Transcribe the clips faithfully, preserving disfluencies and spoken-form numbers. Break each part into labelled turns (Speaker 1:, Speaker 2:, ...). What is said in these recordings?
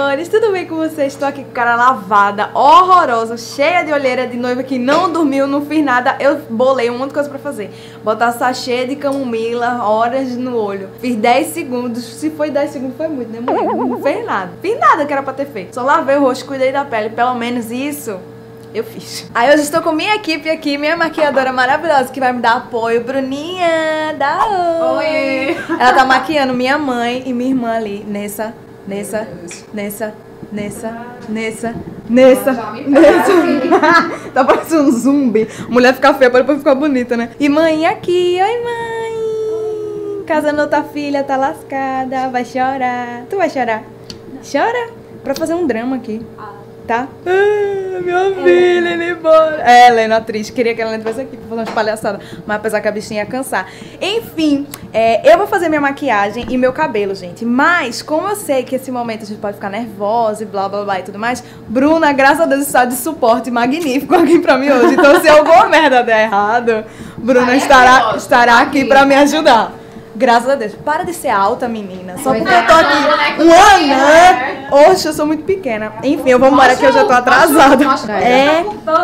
Speaker 1: amores, tudo bem com vocês? Estou aqui com a cara lavada, horrorosa, cheia de olheira de noiva que não dormiu, não fiz nada. Eu bolei um monte de coisa pra fazer. Botar sachê de camomila, horas no olho. Fiz dez segundos, se foi dez segundos foi muito, né, mulher? Não fez nada, fiz nada que era pra ter feito. Só lavei o rosto, cuidei da pele, pelo menos isso eu fiz. Aí hoje estou com minha equipe aqui, minha maquiadora maravilhosa que vai me dar apoio, Bruninha, dá oi! Oi! Ela tá maquiando minha mãe e minha irmã ali, nessa, nessa, nessa, nessa, nessa, nessa, nessa. Tá parecendo um zumbi. Mulher fica feia pra depois ficar bonita, né? E mãe aqui, oi mãe! Casando outra filha, tá lascada, vai chorar. Tu vai chorar? Chora? Pra fazer um drama aqui. Tá? Ah, minha filha, ele embora. É, ela é atriz, queria que ela entrasse aqui pra fazer umas palhaçadas, mas apesar que a bichinha ia cansar. Enfim, é, eu vou fazer minha maquiagem e meu cabelo, gente. Mas, como eu sei que esse momento a gente pode ficar nervosa e blá blá blá e tudo mais, Bruna, graças a Deus, está de suporte magnífico aqui pra mim hoje. Então, se alguma merda der errado, Bruna estará, estará aqui pra me ajudar. Graças a Deus. Para de ser alta, menina. Só porque eu tô aqui um ano. Oxe, eu sou muito pequena. Enfim, eu vou embora que eu já tô atrasada. É.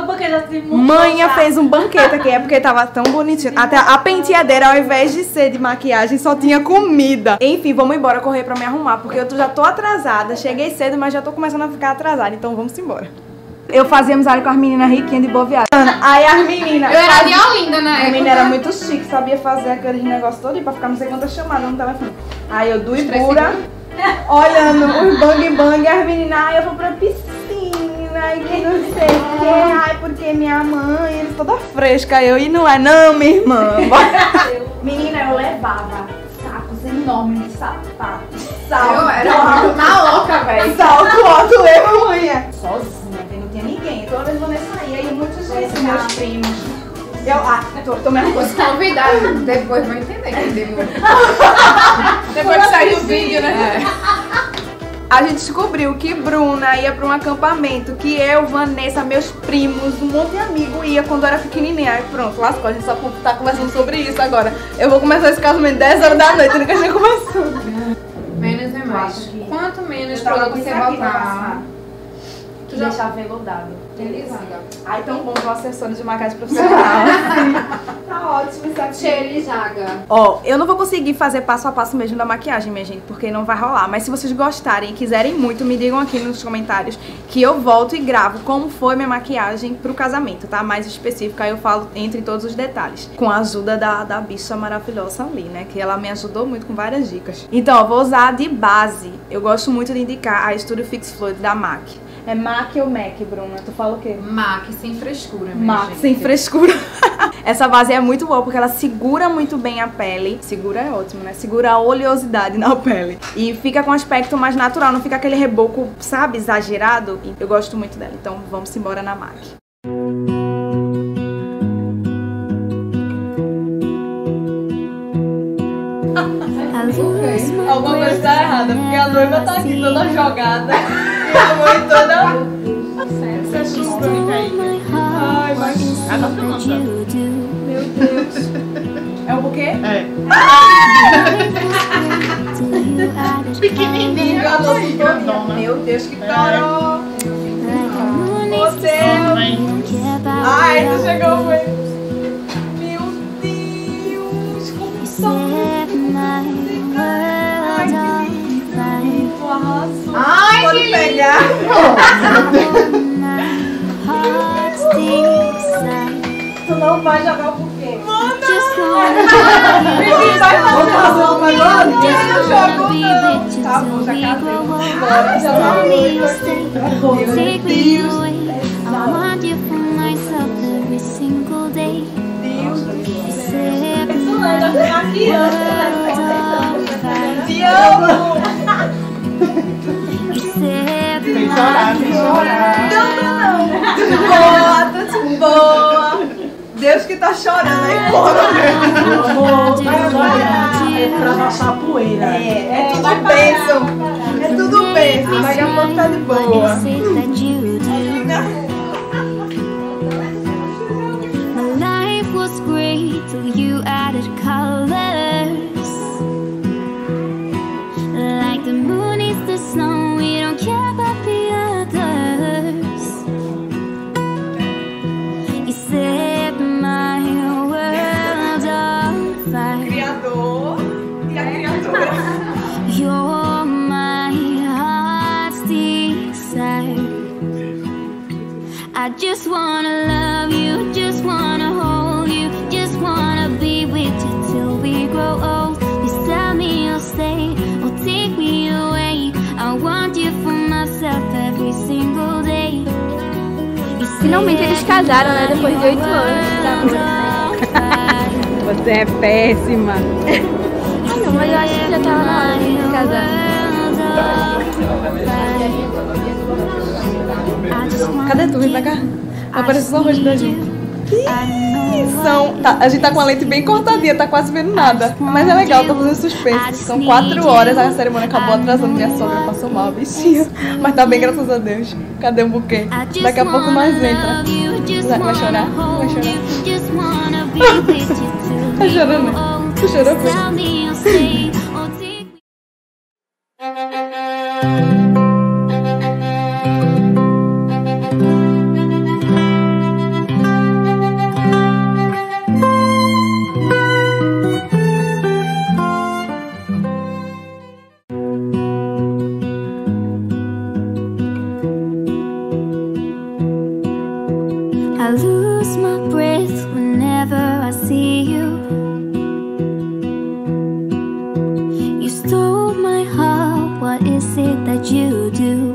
Speaker 1: Manha fez um banquete aqui. É porque tava tão bonitinho. Até a penteadeira, ao invés de ser de maquiagem, só tinha comida. Enfim, vamos embora correr pra me arrumar. Porque eu já tô atrasada. Cheguei cedo, mas já tô começando a ficar atrasada. Então vamos embora. Eu fazia amizade com as meninas riquinhas de Boa Viagem. Aí as meninas...
Speaker 2: Eu era de Olinda, né?
Speaker 1: A menina era muito chique, sabia fazer aqueles negócios todos pra ficar não sei quantas chamadas no telefone. Aí eu do Ibura, olhando os bang bang, as meninas, ai, eu vou pra piscina, e que não sei o que, ai, porque minha mãe, eles toda fresca, eu, e não é não, minha irmã. Menina, eu levava sacos enormes de sapato, salto.
Speaker 2: Eu era uma louca, velho.
Speaker 1: Salto alto, leva manhã. Sozinha. Não tinha ninguém, toda vez Vanessa saía e muitos desses meus primos. Eu, ah, tô, tô me arrumando.
Speaker 2: Os convidados depois vão entender que demorou. Depois que saiu o vídeo, né?
Speaker 1: É. A gente descobriu que Bruna ia pra um acampamento, que eu, Vanessa, meus primos, um monte de amigo ia quando eu era pequenininha. Aí pronto, lascou, a gente só tá conversando sobre isso agora. Eu vou começar esse casamento dez horas da noite, nunca tinha começado.
Speaker 2: Menos é mais. Quanto menos produto você botar?
Speaker 1: Que deixar veludado.
Speaker 2: Beleza.
Speaker 1: Ai, tão bom com assessores de maquiagem profissional. Tá ótimo isso aqui.
Speaker 2: Cheiro Jaga.
Speaker 1: Ó, eu não vou conseguir fazer passo a passo mesmo da maquiagem, minha gente, porque não vai rolar. Mas se vocês gostarem e quiserem muito, me digam aqui nos comentários que eu volto e gravo como foi minha maquiagem pro casamento, tá? Mais específica, aí eu falo entre todos os detalhes. Com a ajuda da, da bicha maravilhosa ali, né? Que ela me ajudou muito com várias dicas. Então, eu vou usar de base. Eu gosto muito de indicar a Studio Fix Fluid da M A C. É M A C ou M A C, Bruna? Tu fala o quê?
Speaker 2: M A C sem frescura,
Speaker 1: M A C sem frescura. Essa base é muito boa porque ela segura muito bem a pele. Segura é ótimo, né? Segura a oleosidade na pele. E fica com um aspecto mais natural, não fica aquele reboco, sabe, exagerado. Eu gosto muito dela, então vamos embora na M A C. Alguma coisa tá errada, porque a noiva tá aqui toda jogada. E a mãe toda... Você é chustônica aí. Ai, mas...
Speaker 3: Ah, tá filmando.
Speaker 1: Meu Deus. É o buquê?
Speaker 3: É.
Speaker 1: Pequenininho. Meu Deus, que toró. Meu Deus. Ai, tu chegou, foi... Meu Deus, como são.
Speaker 2: Ai,
Speaker 1: pode
Speaker 2: que
Speaker 1: pegar. Tu não vai jogar o buquê. Manda! Vai fazer uma agora? Eu não jogo, não. Tá bom, já casei. Agora já vai. Meu Deus. Aqui, te amo!
Speaker 3: Tem que chorar, tem que chorar.
Speaker 1: Não, não, boa, tá de boa. Deus que tá chorando aí fora.
Speaker 3: É pra passar a poeira.
Speaker 1: É, é tudo bênção. É tudo bênção. Daqui a pouco tá de boa.
Speaker 4: Till you added colors, like the moon is the snow. We don't care about I just wanna love you, just wanna hold you, just wanna be with you till we grow old. Please tell me you'll stay or take me away. I want you for myself every single day.
Speaker 5: Finalmente eles casaram, né? Depois de oito anos de namoro.
Speaker 6: Você é péssima.
Speaker 5: Ah, não, mas eu acho que já tava na hora de casar.
Speaker 1: Cadê tu? Vem pra cá. Aparece só o rosto da gente. São, tá, a gente tá com a lente bem cortadinha, tá quase vendo nada. Mas é legal, tá fazendo suspense. São quatro horas, a cerimônia acabou atrasando. Minha sogra passou mal, bichinha. Mas tá bem, graças a Deus. Cadê o buquê? Daqui a pouco nós entra. Vai chorar? Vai chorar? Tá chorando, né? Tu chorou, Pedro?
Speaker 4: I lose my breath whenever I see you. You stole my heart, what is it that you do?